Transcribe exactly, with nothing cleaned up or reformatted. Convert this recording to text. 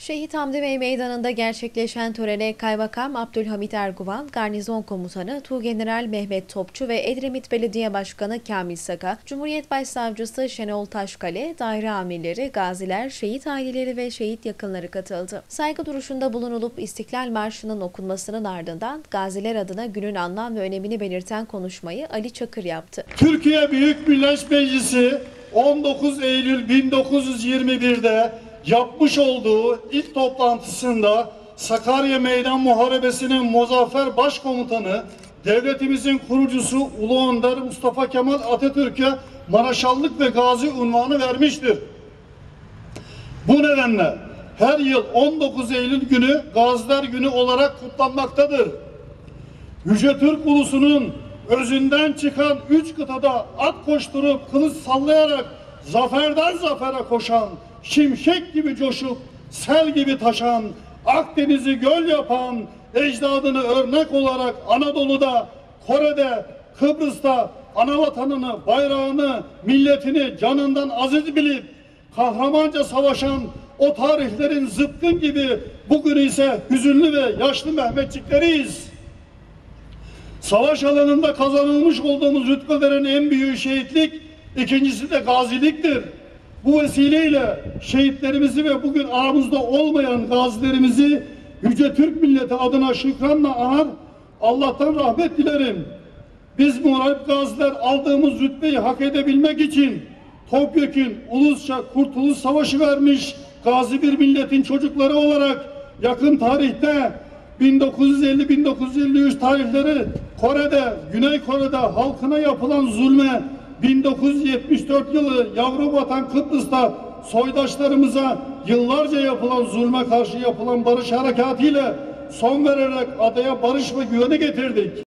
Şehit Hamdi Bey Meydanı'nda gerçekleşen törene Kaymakam Abdülhamit Erguvan, Garnizon Komutanı Tuğgeneral Mehmet Topçu ve Edremit Belediye Başkanı Kamil Saka, Cumhuriyet Başsavcısı Şenol Taşkale, daire amirleri, gaziler, şehit aileleri ve şehit yakınları katıldı. Saygı duruşunda bulunulup İstiklal Marşı'nın okunmasının ardından gaziler adına günün anlam ve önemini belirten konuşmayı Ali Çakır yaptı. Türkiye Büyük Millet Meclisi on dokuz Eylül bin dokuz yüz yirmi bir'de yapmış olduğu ilk toplantısında Sakarya Meydan Muharebesi'nin muzaffer başkomutanı, devletimizin kurucusu Ulu Önder Mustafa Kemal Atatürk'e Maraşallık ve Gazi unvanı vermiştir. Bu nedenle her yıl on dokuz Eylül günü Gaziler Günü olarak kutlanmaktadır. Yüce Türk ulusunun özünden çıkan üç kıtada at koşturup kılıç sallayarak zaferden zafere koşan, şimşek gibi coşup sel gibi taşan, Akdeniz'i göl yapan ecdadını örnek olarak Anadolu'da, Kore'de, Kıbrıs'ta ana vatanını, bayrağını, milletini canından aziz bilip kahramanca savaşan o tarihlerin zıpkın gibi bugün ise hüzünlü ve yaşlı Mehmetçikleriyiz. Savaş alanında kazanılmış olduğumuz rütbelerin en büyüğü şehitlik, ikincisi de gaziliktir. Bu vesileyle şehitlerimizi ve bugün aramızda olmayan gazilerimizi Yüce Türk milleti adına şükranla anar, Allah'tan rahmet dilerim. Biz muharip gaziler aldığımız rütbeyi hak edebilmek için topyekün ulusça kurtuluş savaşı vermiş gazi bir milletin çocukları olarak yakın tarihte bin dokuz yüz elli bin dokuz yüz elli üç tarihleri Kore'de, Güney Kore'de halkına yapılan zulme, bin dokuz yüz yetmiş dört yılı yavru vatan Kıbrıs'ta soydaşlarımıza yıllarca yapılan zulme karşı yapılan barış harekatıyla son vererek adaya barış ve güveni getirdik.